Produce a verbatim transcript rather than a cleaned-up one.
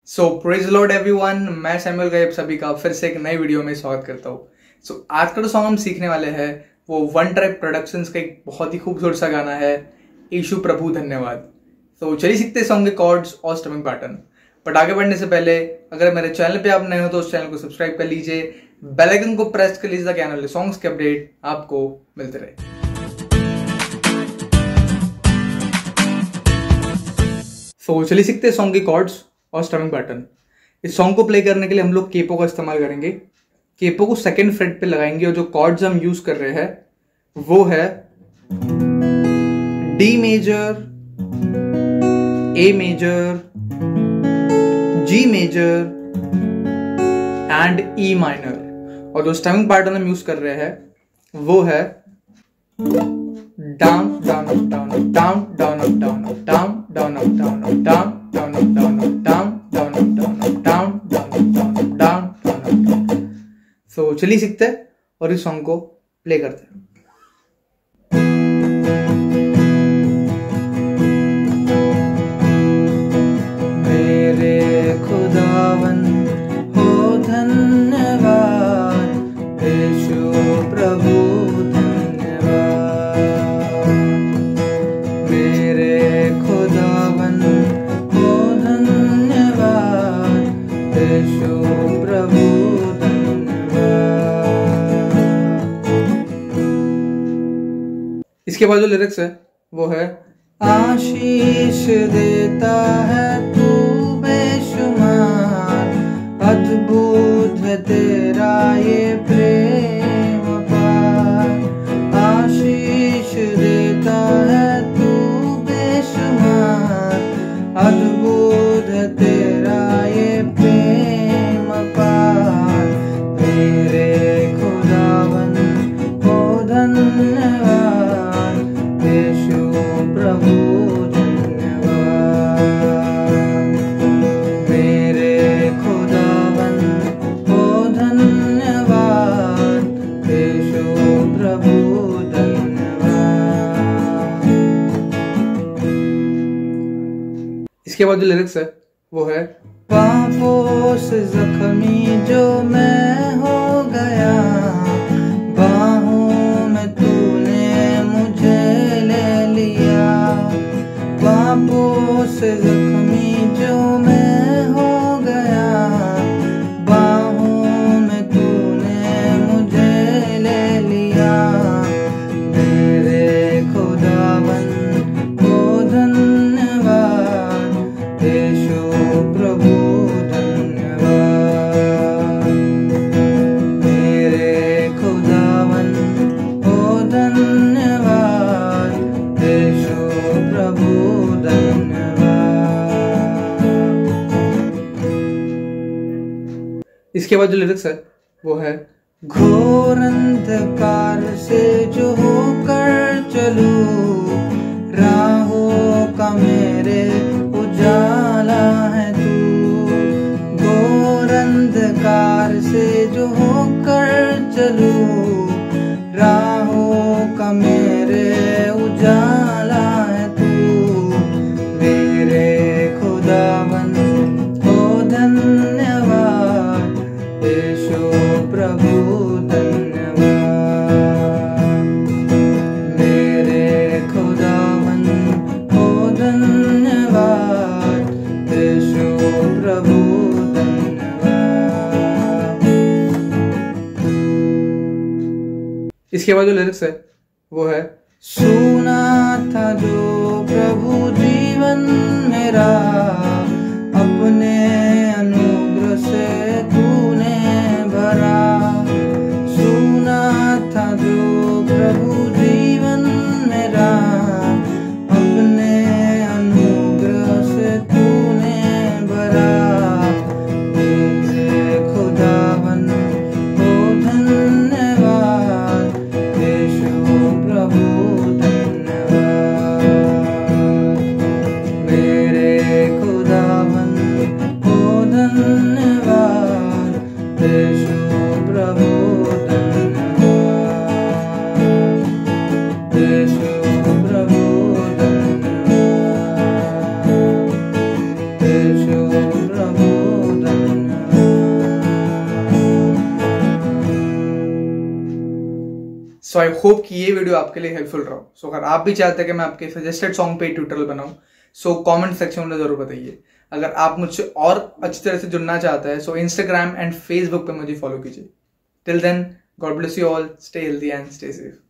सो praise Lord everyone, मैं Samuel गायब सभी का फिर से एक नई वीडियो में स्वागत करता हूँ। सो so, आज का जो सॉन्ग हम सीखने वाले हैं वो वन ट्राइब प्रोडक्शंस का एक बहुत ही खूबसूरत सा गाना है, यीशु प्रभु धन्यवाद। तो so, चलिए सीखते हैं सॉन्ग के कॉर्ड्स और स्ट्रमिंग पैटर्न। बट आगे बढ़ने से पहले अगर मेरे चैनल पे आप नए हो तो उस चैनल को सब्सक्राइब कर लीजिए, बेल आइकन को प्रेस कर लीजिए ताकि आने वाले सॉन्ग्स के अपडेट आपको मिलते रहे। सो so, चलिए सीखते हैं सॉन्ग के कॉर्ड्स और स्ट्रमिंग पैटर्न। इस सॉन्ग को प्ले करने के लिए हम लोग केपो का इस्तेमाल करेंगे। केपो को सेकंड फ्रेट पे लगाएंगे और जो कॉर्ड्स हम यूज कर रहे हैं वो है D major, A major, G major and E minor. और जो स्ट्रमिंग पैटर्न हम यूज कर रहे हैं वो है down down up down up down down up down up down down up down up down down up down up down down up down up down down up down up down down up down. So चलिए सीखते हैं और इस song को play करते हैं। मेरे खुदावन हो धन्यवाद, यीशु प्रभु इसके बाद जो लिरिक्स है वो है आशीष देता है तू बेशुमार, अद्भुत है तेरा ये प्रेम पार। आशीष देता है तू बेशुमार, अद्भुत है तेरा ये प्रेम पार। मेरे खुदावन हो धन्यवाद, प्रभु धन्यवाद। मेरे खुदावन हो धन्यवाद, यीशु प्रभु धन्यवाद। इसके बाद जो लिरिक्स है वो है पापों से जख्मी जो मैं हो गया, बाहों में तूने मुझे ले लिया। पापों से जख्मी जो मैं हो गया, बाहों में तूने मुझे ले लिया। मेरे खुदावन हो धन्यवाद, यीशु प्रभु धन्यवाद। मेरे खुदावन हो धन्यवाद, यीशु प्रभु धन्यवाद। इसके बाद जो लिरिक्स है वो है घोर अंधकार से जो होकर चलूं, राहों का मेरे उजाला है तू। घोर अंधकार से जो होकर चलूं, राहों का मेरे उजाला है तू। मेरे खुदावन हो धन्यवाद, यीशु प्रभु धन्यवाद। मेरे खुदावन हो धन्यवाद, यीशु प्रभु धन्यवाद। इसके बाद जो लिरिक्स है वो है सुना था जो प्रभु जीवन मेरा, अपने अनुग्रह से तूने भरा। सुना था जो प्रभु जीवन मेरा, अपने अनुग्रह से तूने भरा। मेरे खुदावन हो धन्यवाद, यीशु प्रभु धन्यवाद। मेरे खुदा सो आई होप कि ये वीडियो आपके लिए हेल्पफुल रहा। सो so, अगर आप भी चाहते हैं कि मैं आपके सजेस्टेड सॉन्ग पे ट्यूटोरियल बनाऊं, सो कमेंट सेक्शन में जरूर बताइए। अगर आप मुझसे और अच्छी तरह से जुड़ना चाहते हैं, सो इंस्टाग्राम एंड फेसबुक पे मुझे फॉलो कीजिए। Till then, God bless you all, stay healthy and stay safe.